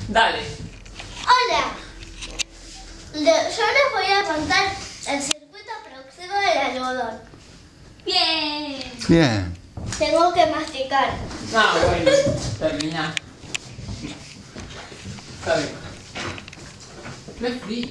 Dale. Hola. Yo les voy a contar el circuito productivo del algodón. Bien. Bien. Tengo que masticar. Ah, bueno. Termina. Está bien. No es frío.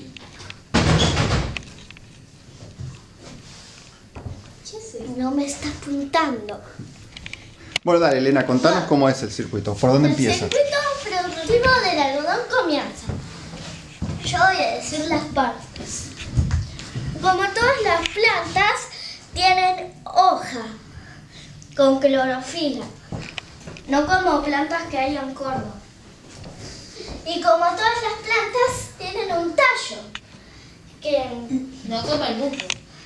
No me está apuntando. Bueno, dale, Elena, contanos cómo es el circuito. ¿Por dónde El empieza? circuito productivo del algodón comienza. Yo voy a decir las partes. Como todas las plantas, tienen hoja con clorofila. No como plantas que hay en Córdoba. Y como todas las plantas, tienen un tallo. No como el buco.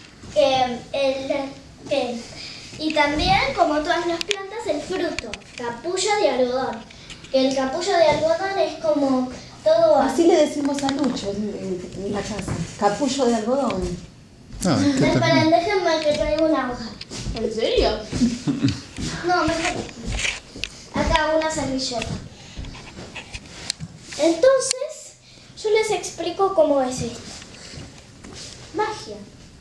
Y también, como todas las plantas, el fruto, capullo de algodón. Que el capullo de algodón es como todo Así le decimos a Lucho en la casa. Capullo de algodón. Ah, ¿qué tal? Esperen, déjenme que traiga una hoja. ¿En serio? No, mejor. Acá una servilleta. Entonces, yo les explico cómo es esto. Magia.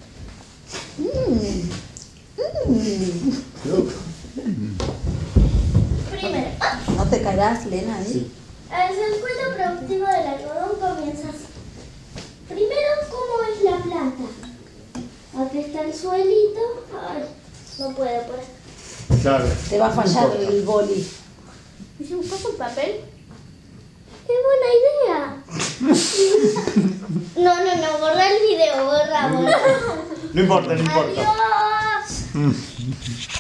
Primero, ¿No te caerás, Lena? Sí. el circuito productivo del algodón comienza así. Primero, ¿cómo es la planta? Aquí está el suelito. Ay, no puedo por acá. Claro. Te va a fallar el boli. ¿Y si buscas un papel? ¡Qué buena idea! No, borra el video, borra. No importa, no importa. Adiós.